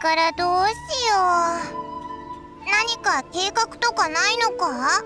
からどうしよう。何か計画とかないのか？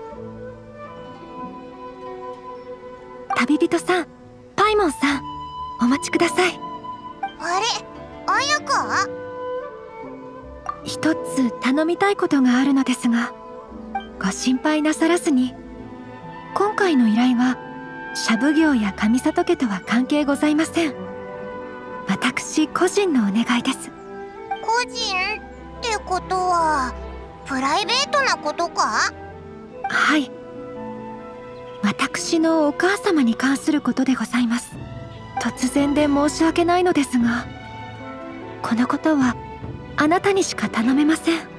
旅人さん、パイモンさん、お待ちください。 あれ、綾香？ 一つ頼みたいことがあるのですが、ご心配なさらずに。今回の依頼はシャブ業や上里家とは関係ございません。私個人のお願いです。 個人ってことはプライベートなことか？ はい、私のお母様に関することでございます。突然で申し訳ないのですが、このことはあなたにしか頼めません。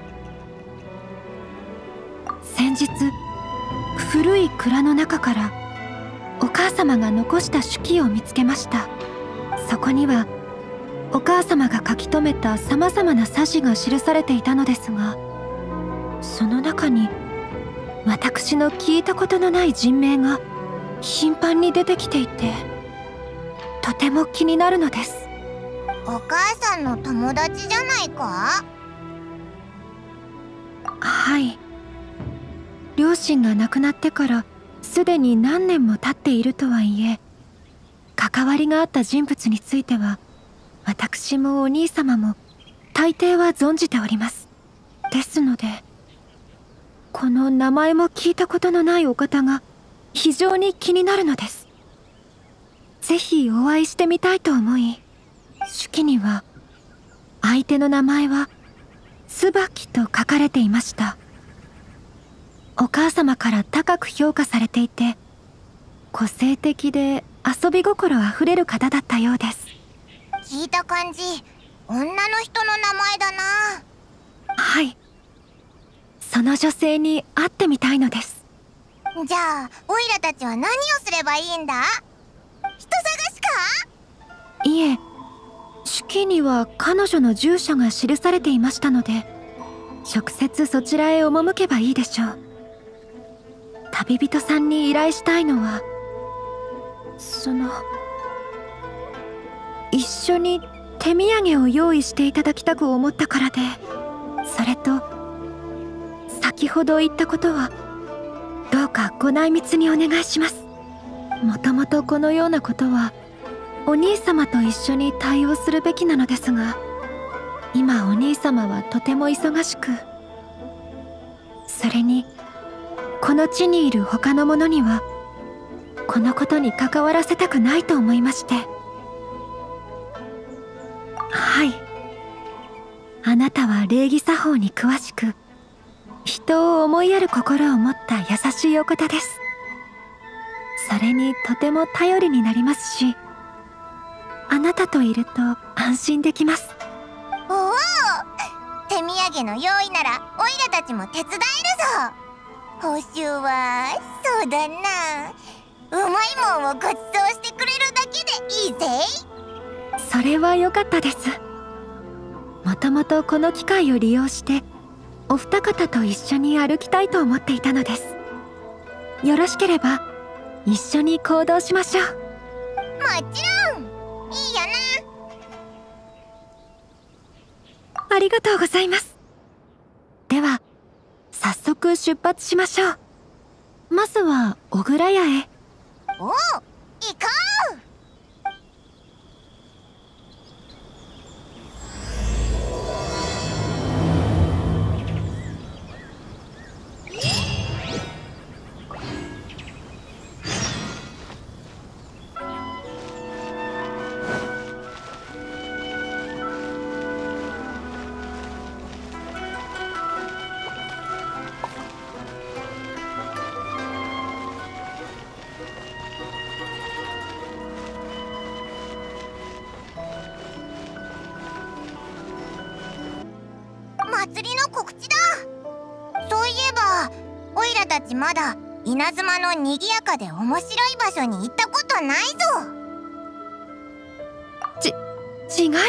先日古い蔵の中からお母様が残した手記を見つけました。そこにはお母様が書き留めたさまざまなさじが記されていたのですが、その中に私の聞いたことのない人名が頻繁に出てきていて、とても気になるのです。 お母さんの友達じゃないか？ はい、両親が亡くなってからすでに何年も経っているとはいえ、関わりがあった人物については私もお兄様も大抵は存じております。ですので、この名前も聞いたことのないお方が非常に気になるのです。ぜひお会いしてみたいと思い、手記には相手の名前は椿と書かれていました。お母様から高く評価されていて、個性的で遊び心あふれる方だったようです。 聞いた感じ、女の人の名前だな。 はい、その女性に会ってみたいのです。 じゃあオイラたちは何をすればいいんだ？人探しか？ いえ、手記には彼女の住所が記されていましたので、直接そちらへ赴けばいいでしょう。旅人さんに依頼したいのは、一緒に手土産を用意していただきたく思ったからで、それと先ほど言ったことはどうかご内密にお願いします。もともとこのようなことはお兄様と一緒に対応するべきなのですが、今お兄様はとても忙しく、それにこの地にいる他の者にはこのことに関わらせたくないと思いまして。はい、あなたは礼儀作法に詳しく、人を思いやる心を持った優しいお方です。それにとても頼りになりますし、あなたといると安心できます。 おお、手土産の用意ならオイラたちも手伝えるぞ。報酬はそうだな、うまいもんをごちそうしてくれるだけでいいぜ。 それは良かったです。もともとこの機会を利用してお二方と一緒に歩きたいと思っていたのです。よろしければ一緒に行動しましょう。 もちろん、いいよな。ありがとうございます。では早速出発しましょう。まずは小倉屋へ。 おお、行こう。祭りの告知だ。そういえばオイラたちまだ稲妻のにぎやかで面白い場所に行ったことないぞ。 違います。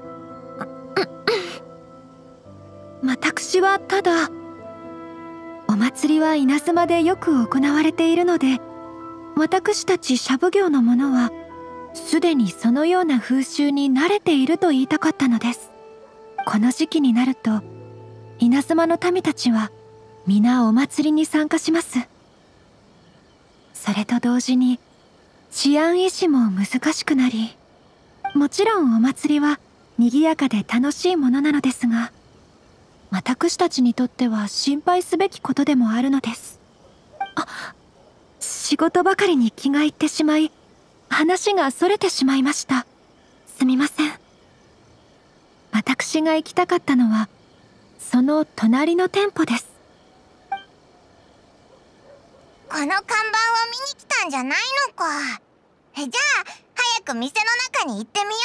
私はただ、お祭りは稲妻でよく行われているので、私たちシャブ業の者はすでにそのような風習に慣れていると言いたかったのです。 この時期になると稲妻の民たちは皆お祭りに参加します。それと同時に治安維持も難しくなり、もちろんお祭りは賑やかで楽しいものなのですが、私たちにとっては心配すべきことでもあるのです。仕事ばかりに気がいってしまい、話がそれてしまいました。すみません。私が行きたかったのはその隣の店舗です。 この看板を見に来たんじゃないのか。じゃあ早く店の中に行ってみよ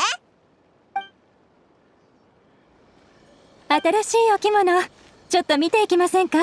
うぜ。新しいお着物、ちょっと見ていきませんか？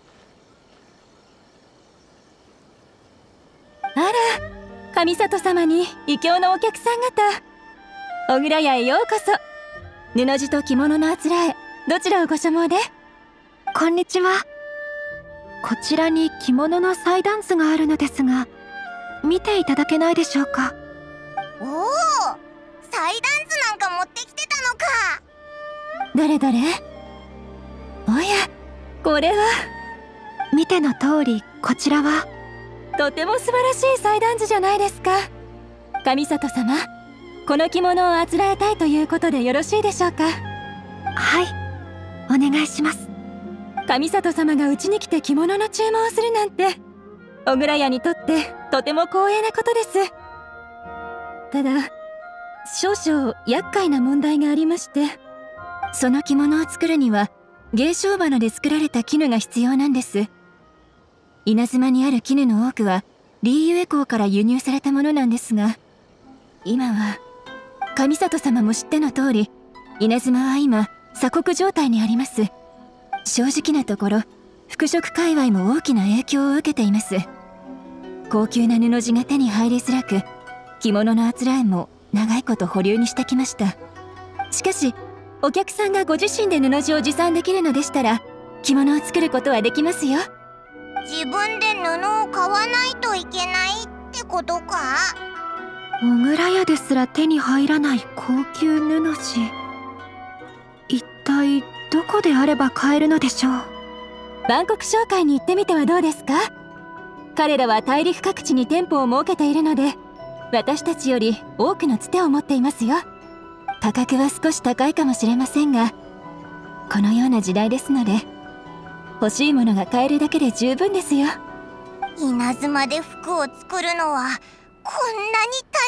あら、上里様に異教のお客さん方。小倉屋へようこそ。布地と着物のあつらえ、どちらをご所望で？ こんにちは。こちらに着物の祭壇図があるのですが、見ていただけないでしょうか。 おお、祭壇図なんか持ってきてたのか。 どれどれ？おや、これは。 見ての通り、こちらはとても素晴らしい祭壇図じゃないですか。上里様、この着物をあつらえたいということでよろしいでしょうか？ はい、お願いします。 上里様がうちに来て着物の注文をするなんて、小倉屋にとってとても光栄なことです。ただ少々厄介な問題がありまして、その着物を作るには芸商花で作られた絹が必要なんです。稲妻にある絹の多くはリーユエ港から輸入されたものなんですが、今は上里様も知っての通り、稲妻は今鎖国状態にあります。正直なところ服飾界隈も大きな影響を受けています。高級な布地が手に入りづらく、着物のあつらえも長いこと保留にしてきました。しかしお客さんがご自身で布地を持参できるのでしたら、着物を作ることはできますよ。 自分で布を買わないといけないってことか。 小倉屋ですら手に入らない高級布地、一体どこであれば買えるのでしょう。 万国商会に行ってみてはどうですか？彼らは大陸各地に店舗を設けているので、私たちより多くのつてを持っていますよ。価格は少し高いかもしれませんが、このような時代ですので、欲しいものが買えるだけで十分ですよ。 稲妻で服を作るのはこんなに大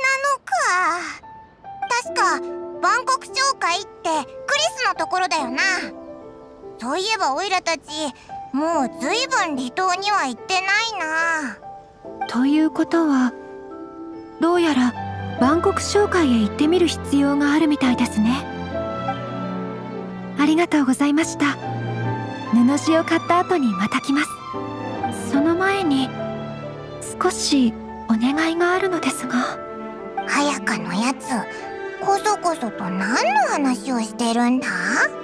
変なのか。確か万国商会ってクリスのところだよな。そういえばオイラたちもうずいぶん離島には行ってないな。 ということは、どうやら万国商会へ行ってみる必要があるみたいですね。ありがとうございました。布地を買った後にまた来ます。その前に少しお願いがあるのですが。 早川のやつ、こそこそと何の話をしてるんだ？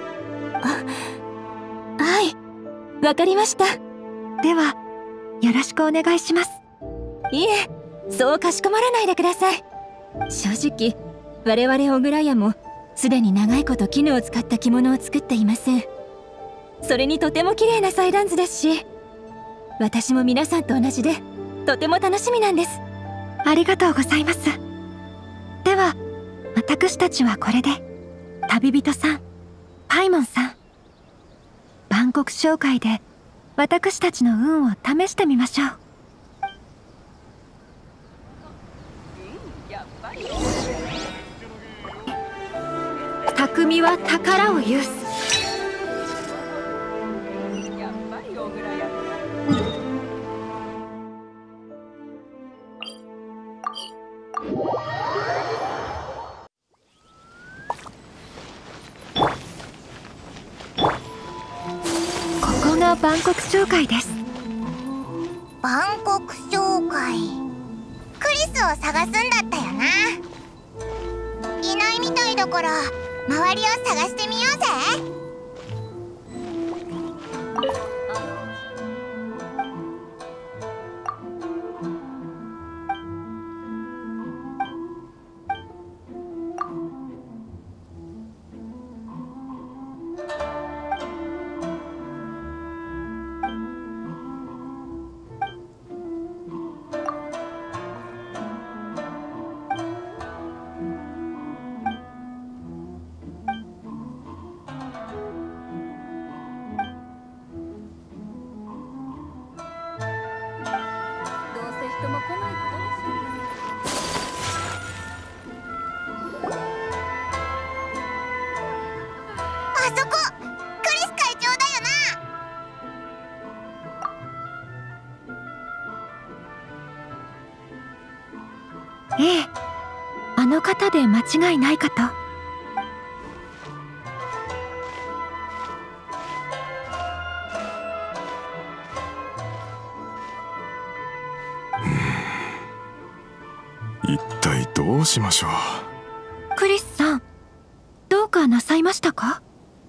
はい、わかりました。 ではよろしくお願いします。 いえ、そうかしこまらないでください。正直我々小倉屋もすでに長いこと絹を使った着物を作っていません。それにとても綺麗な祭壇図ですし、私も皆さんと同じでとても楽しみなんです。 ありがとうございます。では私たちはこれで、旅人さん、パイモンさん、万国商会で私たちの運を試してみましょう。匠は宝を有す。ここが万国商会です。 万国商会、クリスを探すんだったよな。いないみたいだから周りを探してみようぜ。 そこクリス会長だよな。ええ、あの方で間違いないかと。 一体どうしましょう。 クリスさん、どうかなさいましたか？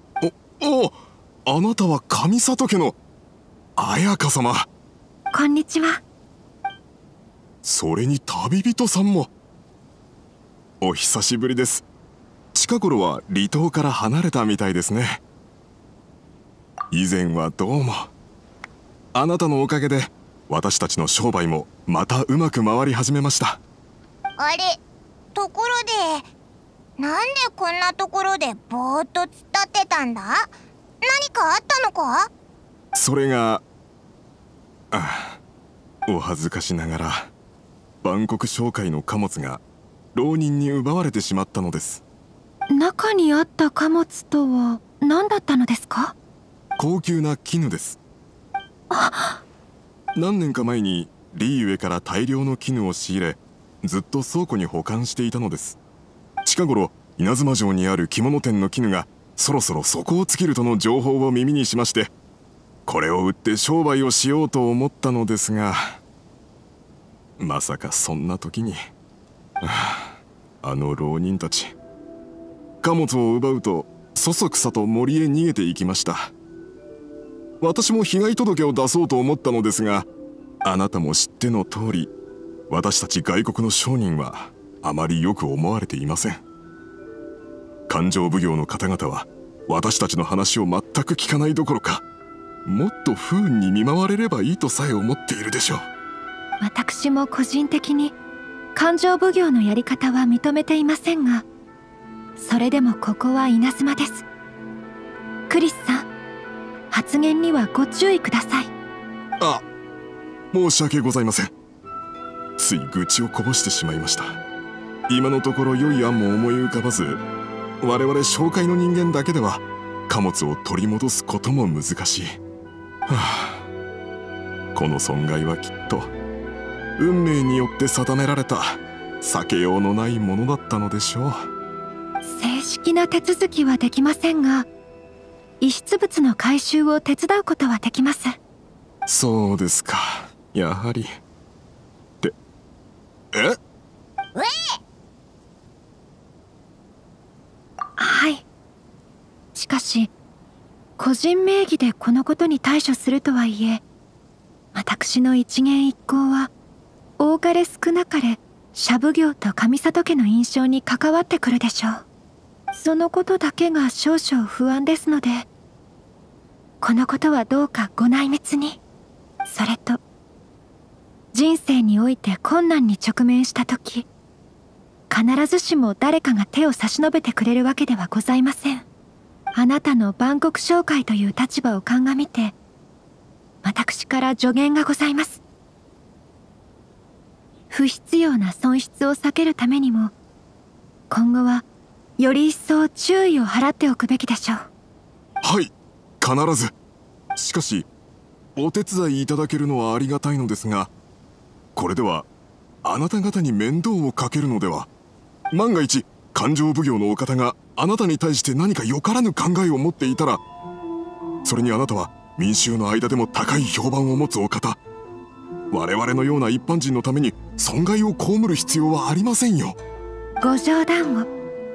あなたは上里家の綾香様。 こんにちは。 それに旅人さんも。お久しぶりです。近頃は離島から離れたみたいですね。以前はどうも。あなたのおかげで私たちの商売もまたうまく回り始めました。 あれ、ところでなんでこんなところでぼーっと突っ立ってたんだ？何かあったのか？ それがお恥ずかしながら万国商会の貨物が浪人に奪われてしまったのです。 中にあった貨物とは何だったのですか？ 高級な絹です。何年か前にリーウェから大量の絹を仕入れ、ずっと倉庫に保管していたのです。近頃稲妻城にある着物店の絹がそろそろ底を尽きるとの情報を耳にしまして、これを売って商売をしようと思ったのですが、まさかそんな時にあの浪人たち、貨物を奪うとそそくさと森へ逃げていきました。私も被害届を出そうと思ったのですが、あなたも知っての通り、私たち外国の商人はあまりよく思われていません。勘定奉行の方々は私たちの話を全く聞かないどころか、もっと不運に見舞われればいいとさえ思っているでしょう。 私も個人的に勘定奉行のやり方は認めていませんが、それでもここは稲妻です。クリスさん、発言にはご注意ください。 申し訳ございません。つい愚痴をこぼしてしまいました。今のところ良い案も思い浮かばず、我々商会の人間だけでは貨物を取り戻すことも難しい。この損害はきっと運命によって定められた避けようのないものだったのでしょう。 正式な手続きはできませんが、遺失物の回収を手伝うことはできます。 そうですか、やはり。 はい。しかし個人名義でこのことに対処するとはいえ、私の一言一行は多かれ少なかれ社奉行と上里家の印象に関わってくるでしょう。そのことだけが少々不安ですので、このことはどうかご内密に。それと、人生において困難に直面した時、必ずしも誰かが手を差し伸べてくれるわけではございません。あなたの万国商会という立場を鑑みて、私から助言がございます。不必要な損失を避けるためにも、今後はより一層注意を払っておくべきでしょう。 はい、必ず。しかしお手伝いいただけるのはありがたいのですが、これではあなた方に面倒をかけるのでは。万が一勘定奉行のお方があなたに対して何かよからぬ考えを持っていたら、それにあなたは民衆の間でも高い評判を持つお方、我々のような一般人のために損害を被る必要はありませんよ。 ご冗談を。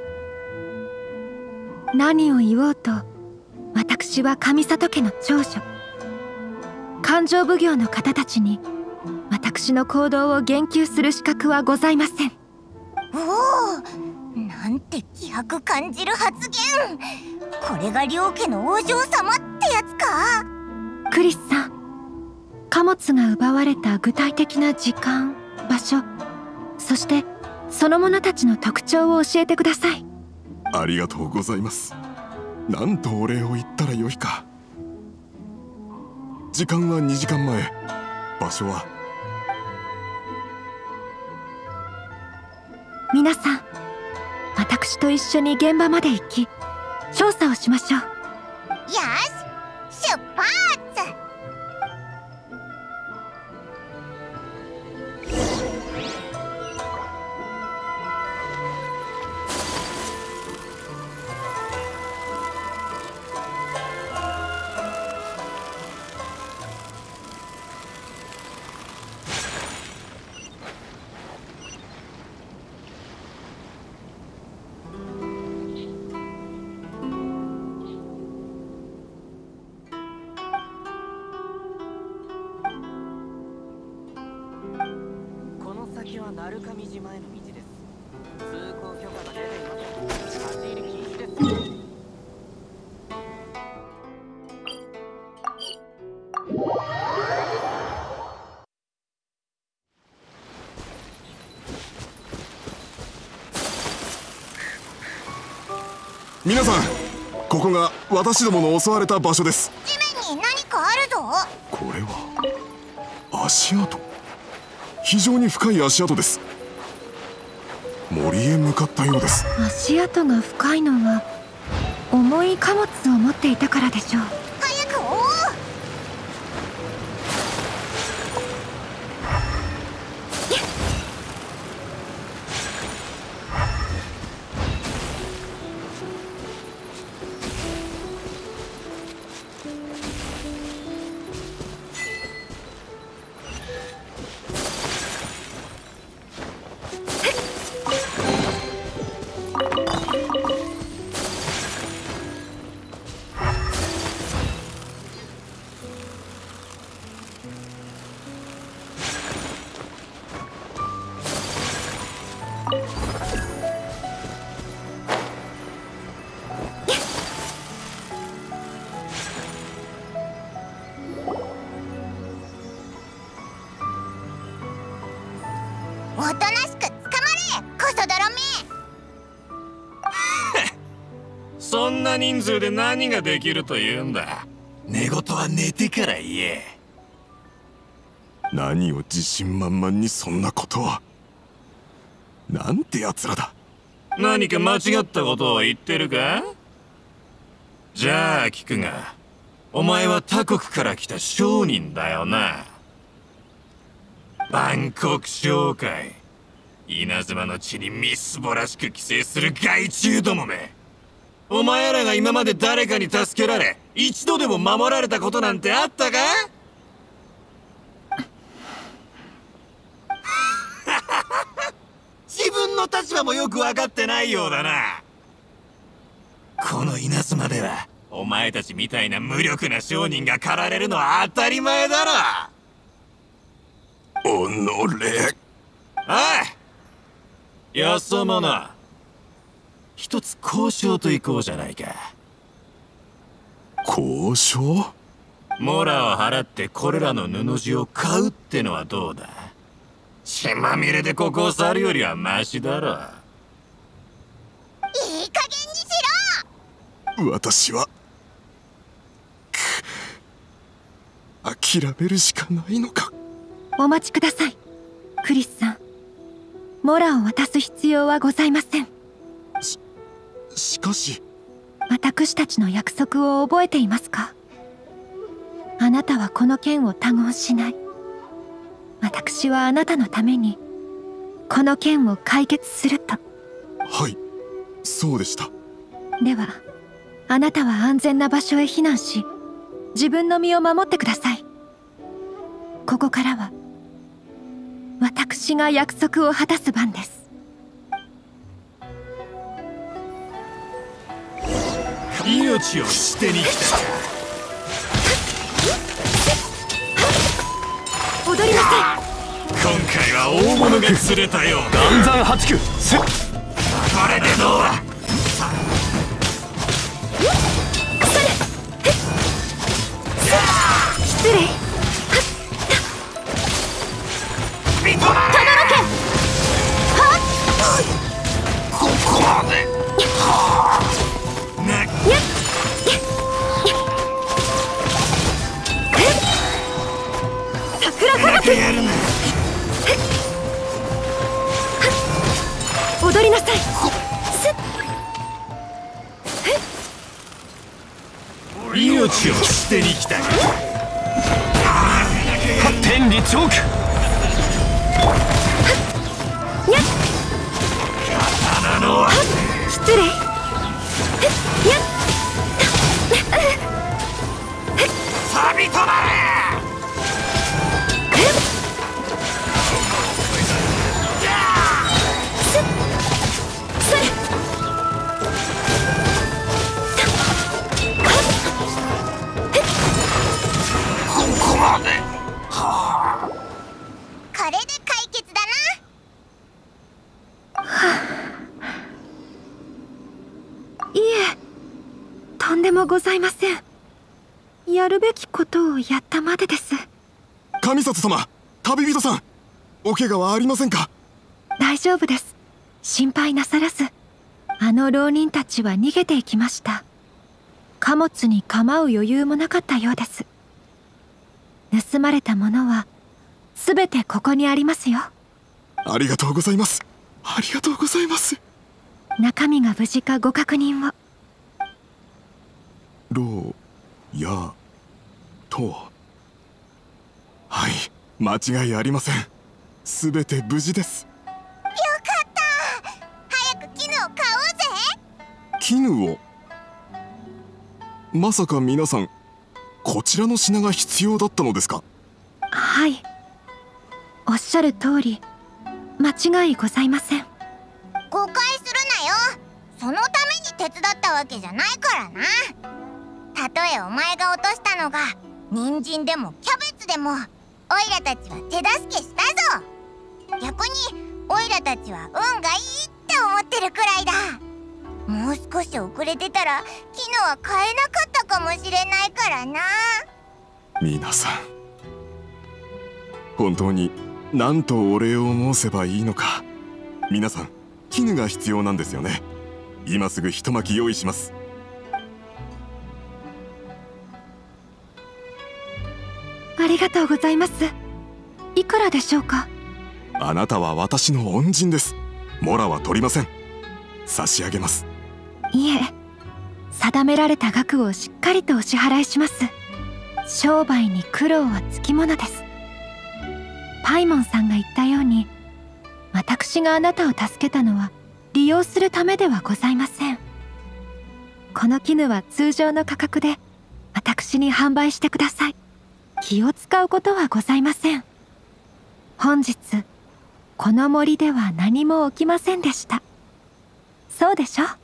何を言おうと、私は上里家の長女。勘定奉行の方たちに私の行動を言及する資格はございません。 おお、なんて気迫感じる発言。これが両家のお嬢様ってやつか。 クリスさん、貨物が奪われた具体的な時間、場所、そしてその者たちの特徴を教えてください。 ありがとうございます。なんとお礼を言ったらよいか。時間は2時間前、場所は。 皆さん、私と一緒に現場まで行き調査をしましょう。 し出発。 鳴神島への道です。通行許可が出ていません。立ち入り禁止です。 皆さん、ここが私どもの襲われた場所です。 地面に何かあるぞ。 これは足跡。非常に深い足跡です。森へ向かったようです。 足跡が深いのは重い貨物を持っていたからでしょう。 早く追おう。おとなしく捕まれ、コソ泥め。 そんな人数で何ができるというんだ。寝言は寝てから言え。 何を自信満々にそんなことを。なんて奴らだ。 何か間違ったことを言ってるか？じゃあ聞くが、お前は他国から来た商人だよな。万国商会、稲妻の地にみすぼらしく寄生する害虫どもめ。お前らが今まで誰かに助けられ一度でも守られたことなんてあったか？自分の立場もよく分かってないようだな。この稲妻ではお前たちみたいな無力な商人が狩られるのは当たり前だろ。 おのれ。 おい、よそ者、一つ交渉といこうじゃないか。 交渉？ モラを払ってこれらの布地を買うってのはどうだ？血まみれでここを去るよりはマシだろ。 いい加減にしろ。 私は諦めるしかないのか。 お待ちください、クリスさん。モラを渡す必要はございません。 しかし、 私たちの約束を覚えていますか？あなたはこの件を他言しない。私はあなたのためにこの件を解決すると。 はい、そうでした。 ではあなたは安全な場所へ避難し、自分の身を守ってください。ここからは私が約束を果たす番です。 命を捨てに来たか。 踊りなさい。 今回は大物が釣れたようだ。 暗山八九、 これでどうだ。 失礼。 ここまで。やるな。 踊りなさい。 命を捨てに来た。 天理チョーク。 刀の失礼。 錆びとなれ。ここまで。 これで解決だな。 いえ、とんでもございません。やるべきことをやったまでです。 神里様、旅人さん、お怪我はありませんか？ 大丈夫です。心配なさらず。あの浪人たちは逃げていきました。貨物に構う余裕もなかったようです。盗まれたものは全てここにありますよ。 ありがとうございます。ありがとうございます。 中身が無事かご確認を。 ろうやと、はい、間違いありません。すべて無事です。 よかった。早く絹を買おうぜ。 絹を？まさか皆さんこちらの品が必要だったのですか？ はい、おっしゃる通り間違いございません。 誤解するなよ。そのために手伝ったわけじゃないからな。たとえお前が落としたのが人参でもキャベツでも、オイラたちは手助けしたぞ。逆にオイラたちは運がいいって思ってるくらいだ。もう少し遅れてたら絹は買えなかったかもしれないからな。 皆さん、本当に何とお礼を申せばいいのか。皆さん、絹が必要なんですよね。今すぐ一巻き用意します。 ありがとうございます。いくらでしょうか？ あなたは私の恩人です。モラは取りません。差し上げます。 いえ、定められた額をしっかりとお支払いします。商売に苦労はつきものです。パイモンさんが言ったように、私があなたを助けたのは利用するためではございません。この絹は通常の価格で私に販売してください。気を使うことはございません。本日この森では何も起きませんでした。そうでしょ？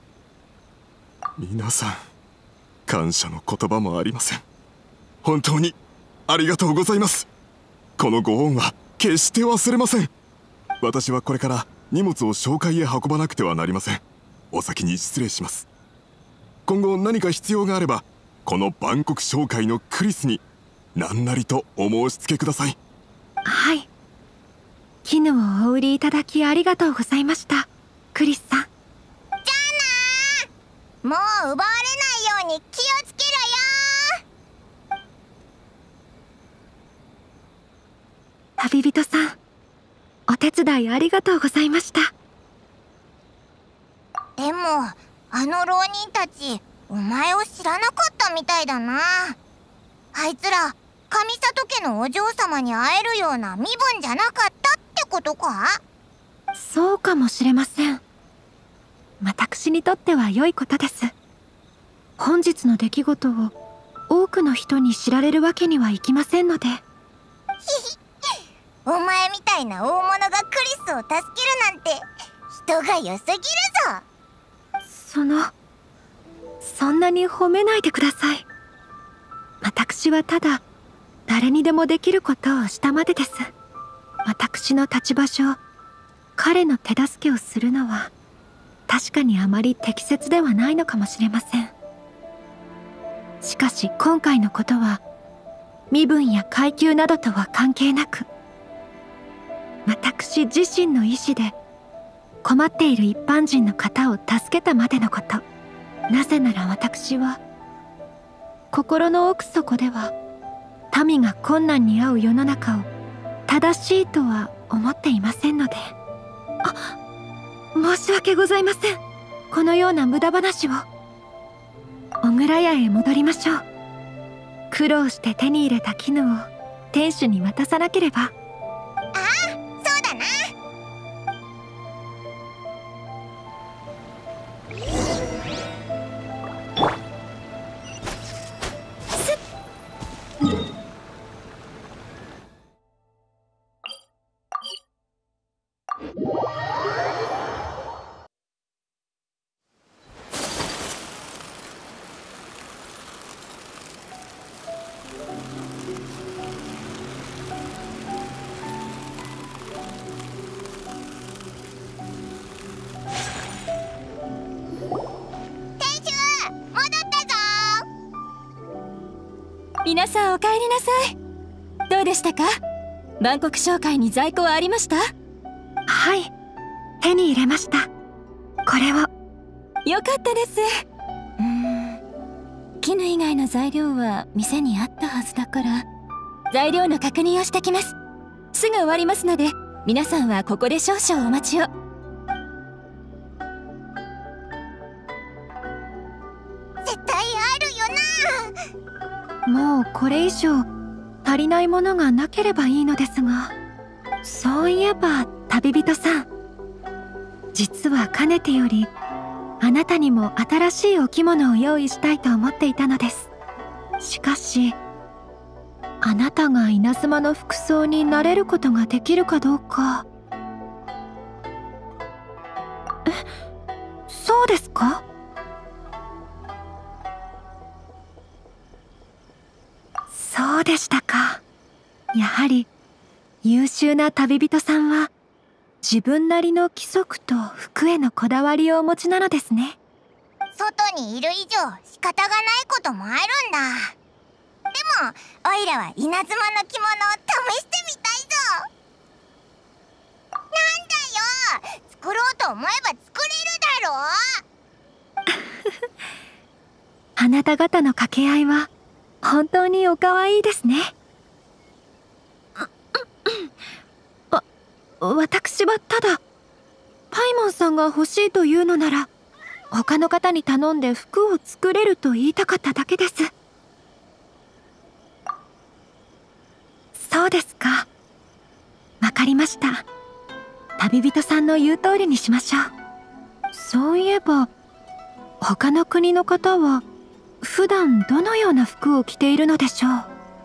皆さん、感謝の言葉もありません。本当にありがとうございます。このご恩は決して忘れません。私はこれから荷物を商会へ運ばなくてはなりません。お先に失礼します。今後何か必要があれば、この万国商会のクリスに何なりとお申し付けください。 はい。絹をお売りいただきありがとうございました、クリスさん。 じゃあな。もう奪われないように気をつけろよ。 旅人さん、お手伝いありがとうございました。 でもあの浪人たちお前を知らなかったみたいだな。あいつら上里家のお嬢様に会えるような身分じゃなかったってことか？ そうかもしれません。私にとっては良いことです。本日の出来事を多くの人に知られるわけにはいきませんので。 お前みたいな大物がクリスを助けるなんて人が良すぎるぞ。 そんなに褒めないでください。私はただ誰にでもできることをしたまでです。私の立場上、彼の手助けをするのは確かにあまり適切ではないのかもしれません。しかし今回のことは身分や階級などとは関係なく、私自身の意志で困っている一般人の方を助けたまでのこと。なぜなら私は心の奥底では民が困難に遭う世の中を正しいとは思っていませんので。申し訳ございません。このような無駄話を。 小倉屋へ戻りましょう。苦労して手に入れた絹を店主に渡さなければ。 ああ、そうだな。 皆さんお帰りなさい。どうでしたか？万国商会に在庫はありました？ はい、手に入れました。これを。 よかったです。絹以外の材料は店にあったはずだから材料の確認をしてきます。すぐ終わりますので皆さんはここで少々お待ちを。 絶対あるよな。 もうこれ以上足りないものがなければいいのですが。そういえば旅人さん、実はかねてよりあなたにも新しいお着物を用意したいと思っていたのです。しかしあなたが稲妻の服装になれることができるかどうか。そうですか？そうでしたか。やはり優秀な旅人さんは自分なりの規則と服へのこだわりをお持ちなのですね。 外にいる以上仕方がないこともあるんだ。でもオイラは稲妻の着物を試してみたいぞ。なんだよ、作ろうと思えば作れるだろう。 あなた方の掛け合いは本当にお可愛いですね。私はただパイモンさんが欲しいというのなら他の方に頼んで服を作れると言いたかっただけです。そうですか。わかりました。旅人さんの言う通りにしましょう。そういえば他の国の方は普段どのような服を着ているのでしょう。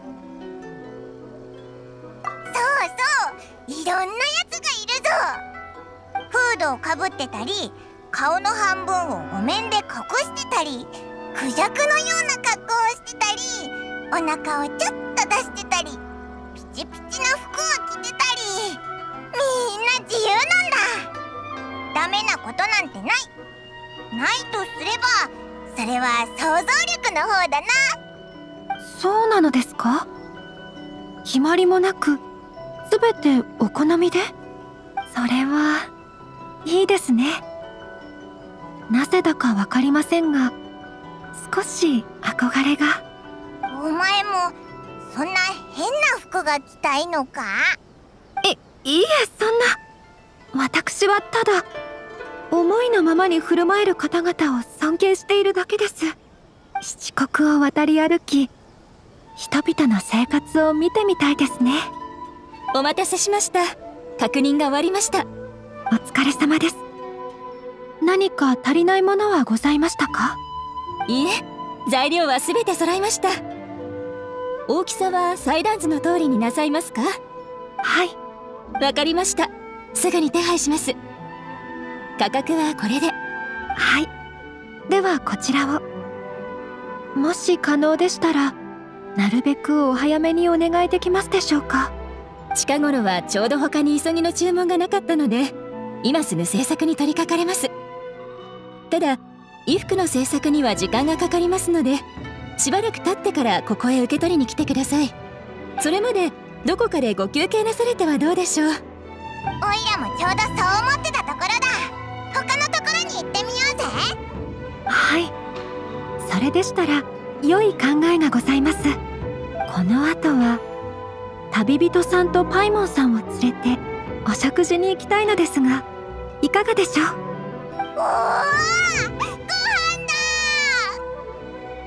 いろんなやつがいるぞ。フードをかぶってたり、顔の半分をお面で隠してたり、クジャクのような格好をしてたり、お腹をちょっと出してたり、ピチピチな服を着てたり、みんな自由なんだ。ダメなことなんてない。ないとすればそれは想像力の方だな。 そうなのですか？決まりもなくすべてお好みで？それはいいですね。なぜだかわかりませんが少し憧れが。 お前もそんな変な服が着たいのか？ いいえ、そんな。私はただ思いのままに振る舞える方々を尊敬しているだけです。七国を渡り歩き人々の生活を見てみたいですね。 お待たせしました。確認が終わりました。 お疲れ様です。何か足りないものはございましたか？ いいえ、材料は全て揃いました。大きさは裁断図の通りになさいますか？ はい、 わかりました。すぐに手配します。価格はこれで。 はい、ではこちらを。もし可能でしたらなるべくお早めにお願いできますでしょうか？ 近頃はちょうど他に急ぎの注文がなかったので今すぐ制作に取り掛かれます。ただ衣服の制作には時間がかかりますのでしばらく経ってからここへ受け取りに来てください。それまでどこかでご休憩なされてはどうでしょう？ おいらもちょうどそう思ってたところだ。他のところに行ってみようぜ。 はい、それでしたら良い考えがございます。この後は旅人さんとパイモンさんを連れてお食事に行きたいのですがいかがでしょう？ おー、ご飯だ。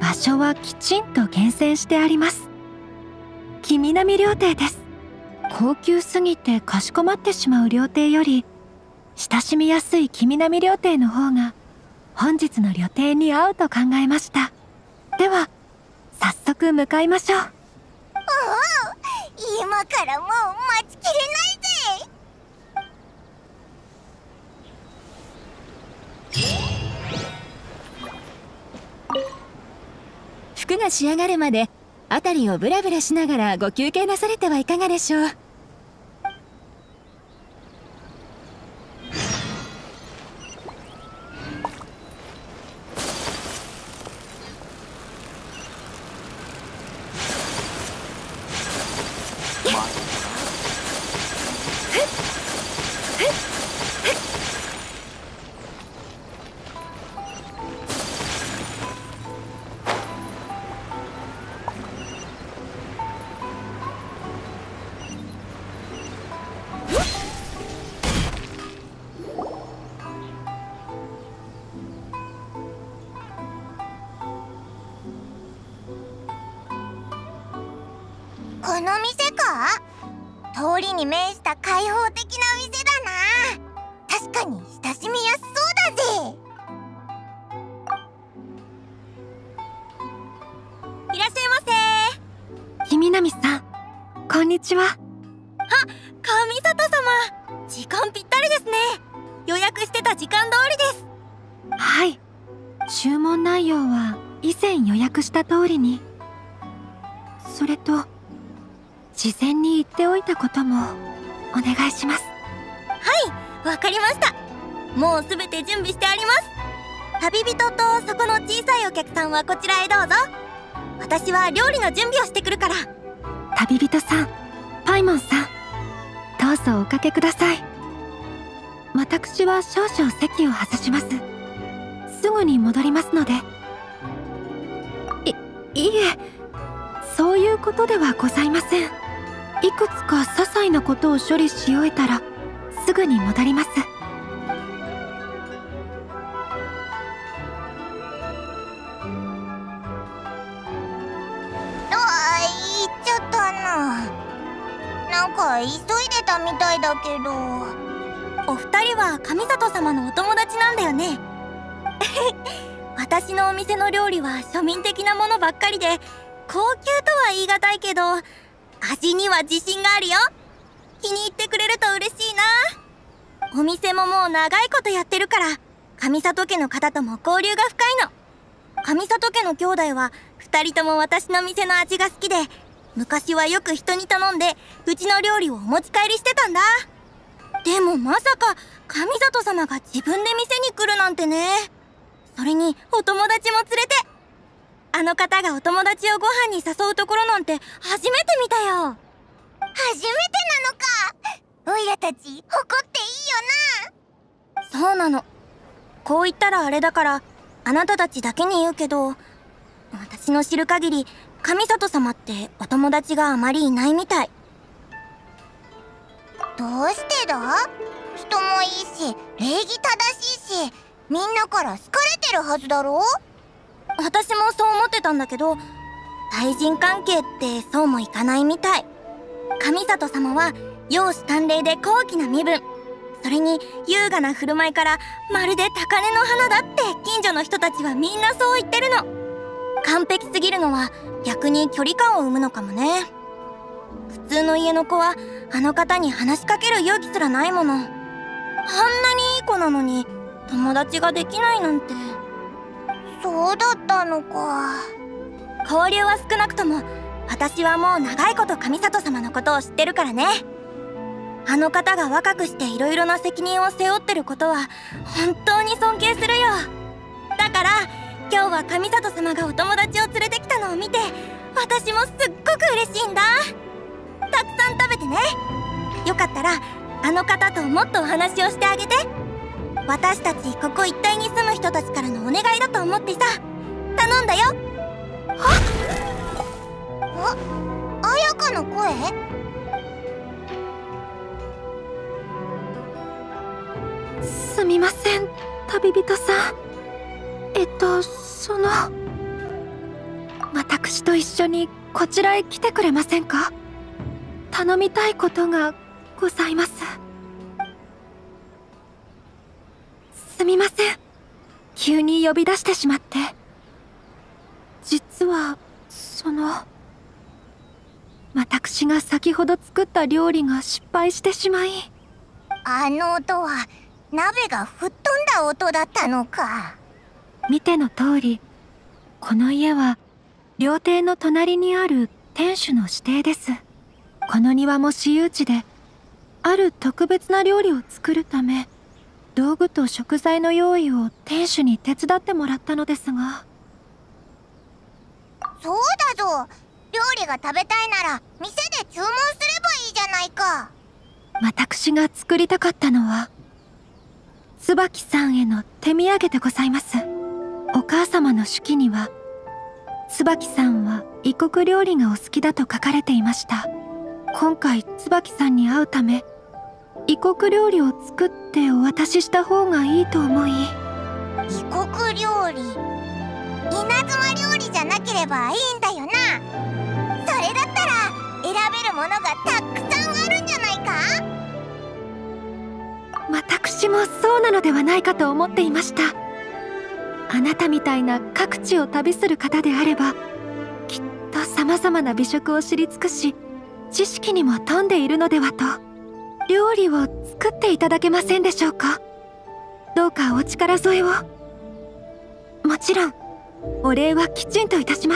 場所はきちんと厳選してあります。黄南料亭です。高級すぎてかしこまってしまう料亭より、親しみやすい黄南料亭の方が本日の旅程に合うと考えました。では早速向かいましょう。 おお、今からもう待ちきれないぜ。 服が仕上がるまで辺りをブラブラしながらご休憩なされてはいかがでしょう。 この店か？通りに面した開放的な店だな。確かに親しみやすそうだぜ。いらっしゃいませ。 黄南さん、こんにちは。 上里様、時間ぴったりですね。予約してた時間通りです。 はい、注文内容は以前予約した通りに。それと事前に言っておいたこともお願いします。 はい、わかりました。もうすべて準備してあります。旅人とそこの小さいお客さんはこちらへどうぞ。私は料理の準備をしてくるから。 旅人さん、パイモンさん、どうぞおかけください。私は少々席を外します。すぐに戻りますので。いえ、そういうことではございません。いくつか些細なことを処理し終えたらすぐに戻ります。 行っちゃったな。なんか急いでたみたいだけど。お二人は上里様のお友達なんだよね。私のお店の料理は庶民的なものばっかりで高級とは言い難いけど、味には自信があるよ。気に入ってくれると嬉しいな。お店ももう長いことやってるから、上里家の方とも交流が深いの。上里家の兄弟は2人とも私の店の味が好きで、昔はよく人に頼んでうちの料理をお持ち帰りしてたんだ。でもまさか上里様が自分で店に来るなんてね。それにお友達も連れて。あの方がお友達をご飯に誘うところなんて初めて見たよ。初めてなのか。おいらたち誇っていいよな。そうなの。こう言ったらあれだからあなたたちだけに言うけど、私の知る限り上里様ってお友達があまりいないみたい。どうしてだ？人もいいし礼儀正しいし、みんなから好かれてるはずだろう。私もそう思ってたんだけど、対人関係ってそうもいかないみたい。上里様は容姿端麗で高貴な身分、それに優雅な振る舞いからまるで高嶺の花だって近所の人たちはみんなそう言ってるの。完璧すぎるのは逆に距離感を生むのかもね。普通の家の子はあの方に話しかける勇気すらないもの。あんなにいい子なのに友達ができないなんて。そうだったのか。交流は少なくとも私はもう長いこと上里様のことを知ってるからね。あの方が若くしていろいろな責任を背負ってることは本当に尊敬するよ。だから今日は上里様がお友達を連れてきたのを見て、私もすっごく嬉しいんだ。たくさん食べてね。よかったらあの方ともっとお話をしてあげて。私たちここ一帯に住む人たちからのお願いだと思ってさ、頼んだよ。綾香の声？ すみません、旅人さん。 私と一緒にこちらへ来てくれませんか？頼みたいことがございます。すみません、急に呼び出してしまって。実は私が先ほど作った料理が失敗してしまい。 あの音は鍋が吹っ飛んだ音だったのか。 見ての通り、この家は料亭の隣にある店主の指定です。この庭も私有地で、ある特別な料理を作るため、道具と食材の用意を店主に手伝ってもらったのですが。 そうだぞ、料理が食べたいなら店で注文すればいいじゃないか。 私が作りたかったのは椿さんへの手土産でございます。お母様の手記には、椿さんは異国料理がお好きだと書かれていました。今回椿さんに会うため、異国料理を作ってお渡しした方がいいと思い。 異国料理、稲妻料理じゃなければいいんだよな。それだったら選べるものがたくさんあるんじゃないか。 私もそうなのではないかと思っていました。あなたみたいな各地を旅する方であれば、きっと様々な美食を知り尽くし、知識にも富んでいるのではと。料理を作っていただけませんでしょうか。どうかお力添えを。もちろんお礼はきちんといたします。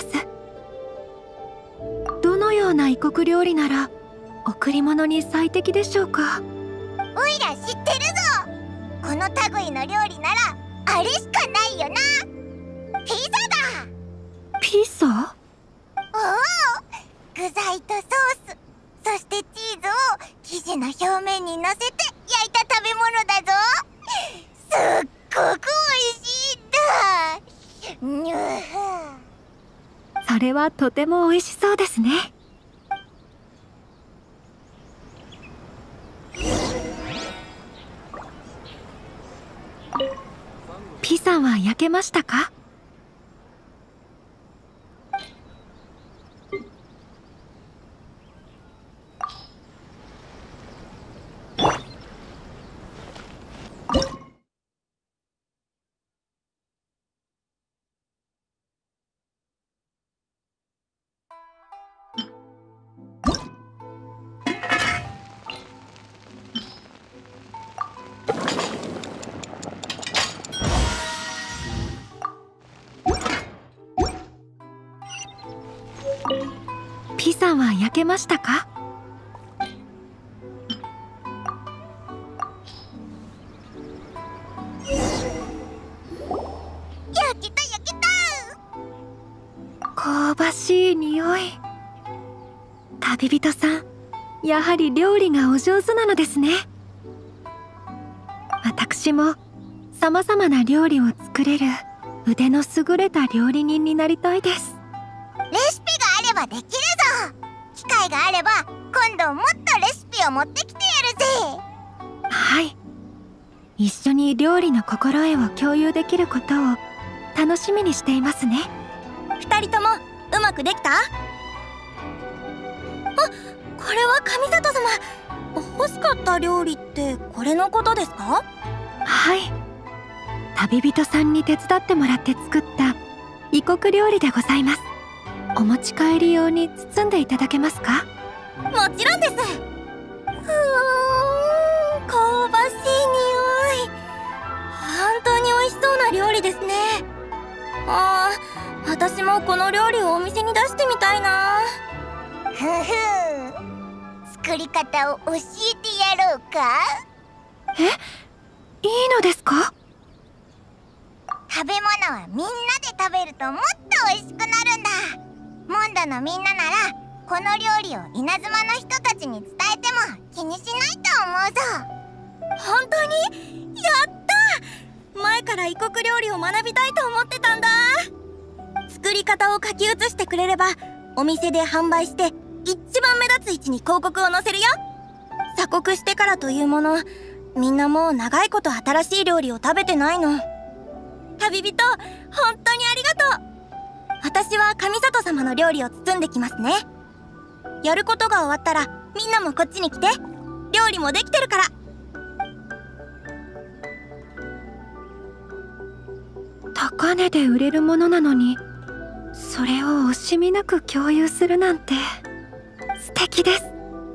どのような異国料理なら贈り物に最適でしょうか。 おいら知ってるぞ。この類の料理ならあれしかないよな。ピザだ。 ピザ？ おお、具材とソース、そしてチーズを生地の表面にのせて焼いた食べ物だぞ。すっごくおいしいんだ。にゅー。 それはとても美味しそうですね。ピザは焼けましたか？ピザは焼けましたか？ 焼けた焼けた。 香ばしい匂い。旅人さん、やはり料理がお上手なのですね。私も様々な料理を作れる腕の優れた料理人になりたいです。 レシピがあればできるぞ。機会があれば今度もっとレシピを持ってきてやるぜ。 はい、一緒に料理の心得を共有できることを楽しみにしていますね。 二人ともうまくできた？あ、これは上里様。欲しかった料理ってこれのことですか？ はい、旅人さんに手伝ってもらって作った異国料理でございます。お持ち帰り用に包んでいただけますか？ もちろんです。香ばしい匂い。本当に美味しそうな料理ですね。ああ、私もこの料理をお店に出してみたいな。 ふふ、作り方を教えてやろうか。 え、いいのですか？ 食べ物はみんなで食べるともっと美味しくなるんだ。モンドのみんなならこの料理を稲妻の人たちに伝えても気にしないと思うぞ。 本当に？やった！前から異国料理を学びたいと思ってたんだ。作り方を書き写してくれればお店で販売して一番目立つ位置に広告を載せるよ。鎖国してからというもの、みんなもう長いこと新しい料理を食べてないの。旅人、本当にありがとう。私私は上里様の料理を包んできますね。やることが終わったらみんなもこっちに来て。料理もできてるから。 高値で売れるものなのに、それを惜しみなく共有するなんて素敵です。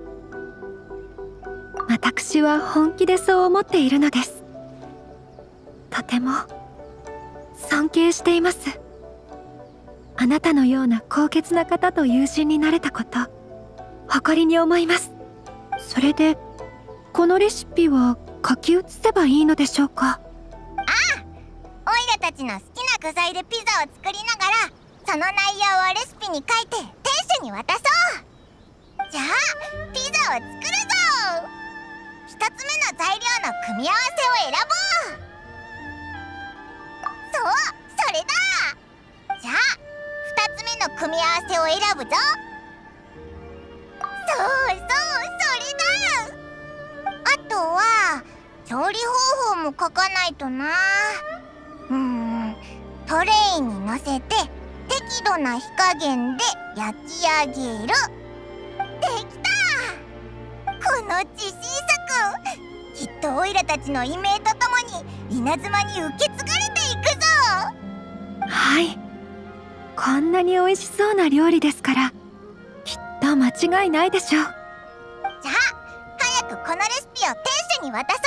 私は本気でそう思っているのです。とても尊敬しています。あなたのような高潔な方と友人になれたこと、誇りに思います。それでこのレシピは書き写せばいいのでしょうか？ ああ、オイラたちの好きな具材でピザを作りながら、その内容をレシピに書いて店主に渡そう。じゃあピザを作るぞ。一つ目の材料の組み合わせを選ぼう。そう、それだ。じゃあ二つ目の組み合わせを選ぶぞ。そうそう、それだ。あとは調理方法も書かないとな。トレイに乗せて適度な火加減で焼き上げる。できた。この自信作、きっとオイラたちの異名とともに稲妻に受け継がれていくぞ。 はい、こんなに美味しそうな料理ですから、きっと間違いないでしょう。 じゃあ早くこのレシピを店主に渡そう。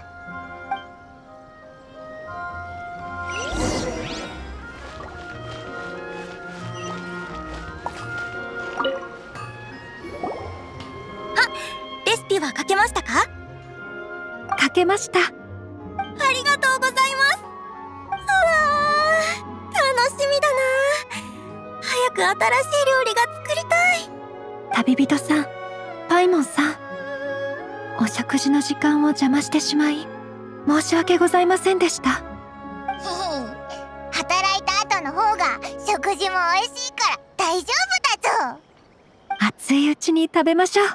レシピは書けましたか？ 書けました。 ありがとうございます。うわー、楽しみだな。早く新しい料理が作りたい。 旅人さん、パイモンさん、お食事の時間を邪魔してしまい申し訳ございませんでした。 働いた後の方が食事も美味しいから大丈夫だぞ。 熱いうちに食べましょう。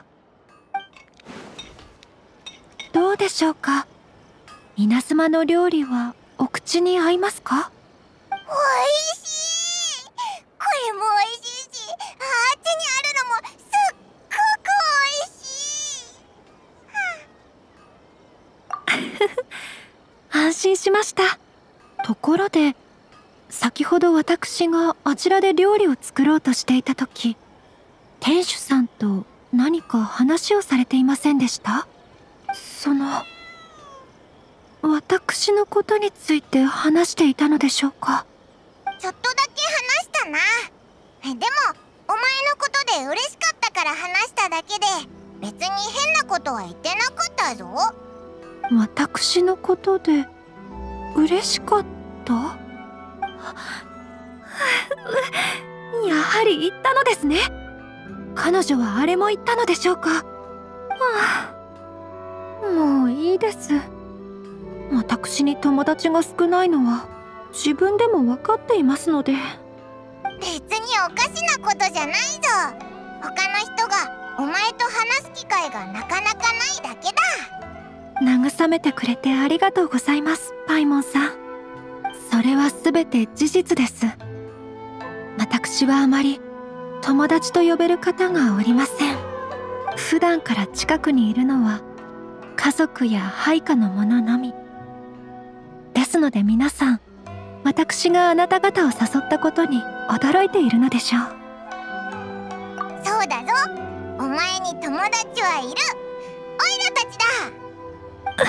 どうでしょうか？稲妻の料理はお口に合いますか？ おいしい。これもおいしいし、あっちにあるのもすっごくおいしい。 安心しました。ところで、先ほど私があちらで料理を作ろうとしていた時、店主さんと何か話をされていませんでした？私のことについて話していたのでしょうか？ ちょっとだけ話したな。でもお前のことで嬉しかったから話しただけで、別に変なことは言ってなかったぞ。 私のことで嬉しかった？やはり言ったのですね。彼女はあれも言ったのでしょうか？もういいです。私に友達が少ないのは自分でも分かっていますので。 別におかしなことじゃないぞ。他の人がお前と話す機会がなかなかないだけだ。 慰めてくれてありがとうございます、パイモンさん。それは全て事実です。私はあまり友達と呼べる方がおりません。普段から近くにいるのは家族や配下の者のみですので、皆さん私があなた方を誘ったことに驚いているのでしょう。 そうだぞ、お前に友達はいる。オイラたちだ。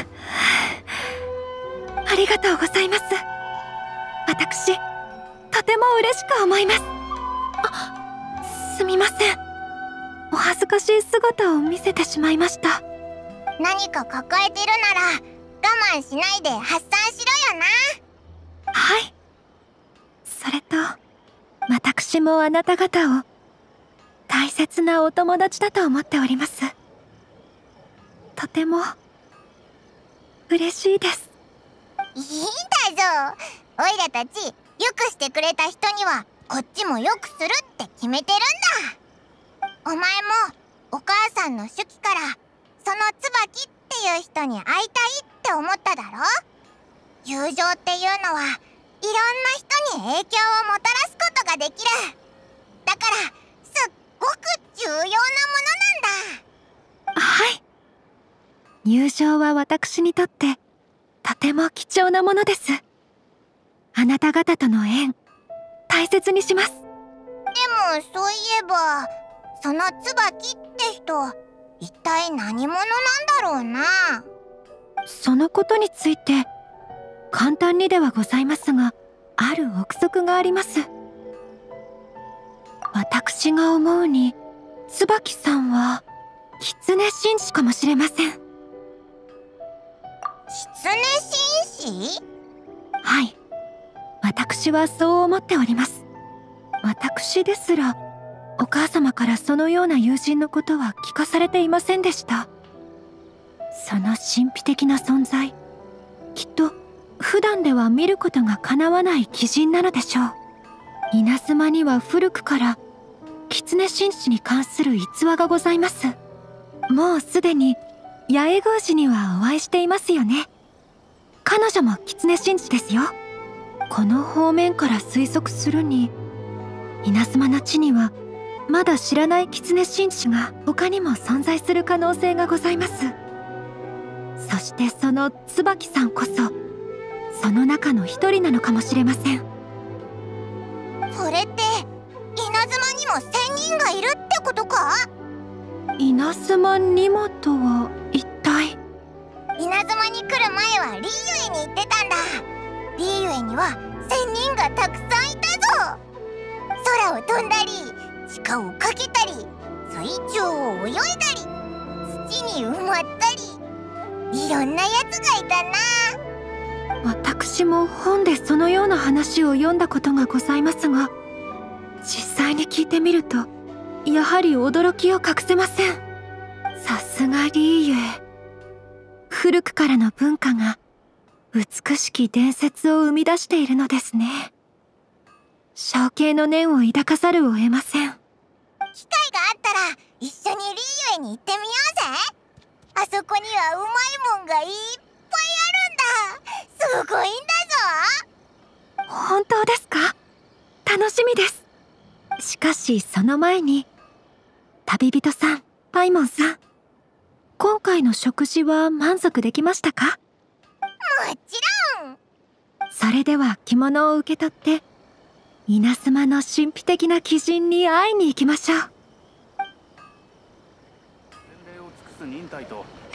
ありがとうございます。私とても嬉しく思います。すみません、お恥ずかしい姿を見せてしまいました。 何か抱えてるなら我慢しないで発散しろよな。 はい。それと私もあなた方を大切なお友達だと思っております。とても嬉しいです。 いいんだぞ。オイラたちよくしてくれた人にはこっちもよくするって決めてるんだ。お前もお母さんの手記からその椿っていう人に会いたいって思っただろ。友情っていうのはいろんな人に影響をもたらすことがができる。だからすっごく重要なものなんだ。 はい。友情は私にとってとても貴重なものです。あなた方との縁、大切にします。でもそういえば、その椿って人、一体何者なんだろうな。 そのことについて簡単にではございますが、ある憶測があります。私が思うに椿さんは狐紳士かもしれません。 狐紳士？ はい、私はそう思っております。私ですらお母様からそのような友人のことは聞かされていませんでした。その神秘的な存在、きっと普段では見ることがかなわない奇人なのでしょう。稲妻には古くから狐紳士に関する逸話がございます。もうすでに八重宮司にはお会いしていますよね。彼女も狐紳士ですよ。この方面から推測するに、稲妻の地にはまだ知らない狐紳士が他にも存在する可能性がございます。そしてその椿さんこそその中の一人なのかもしれません。 それって稲妻にも仙人がいるってことか？ 稲妻にもとは一体？ 稲妻に来る前はリーユエに行ってたんだ。リーユエには仙人がたくさんいたぞ。空を飛んだり、地下をかけたり、水中を泳いだり、土に埋まったり、いろんなやつがいたな。 私も本でそのような話を読んだことがございますが、実際に聞いてみるとやはり驚きを隠せません。さすがリーユエ、古くからの文化が美しき伝説を生み出しているのですね。憧憬の念を抱かざるを得ません。 機会があったら一緒にリーユエに行ってみようぜ。あそこにはうまいもんがいっぱいあるんだ。すごいんだぞ。 本当ですか？楽しみです。しかしその前に、旅人さん、パイモンさん、今回の食事は満足できましたか？ もちろん。 それでは着物を受け取って稲妻の神秘的な奇人に会いに行きましょう。 洗礼を尽くす忍耐と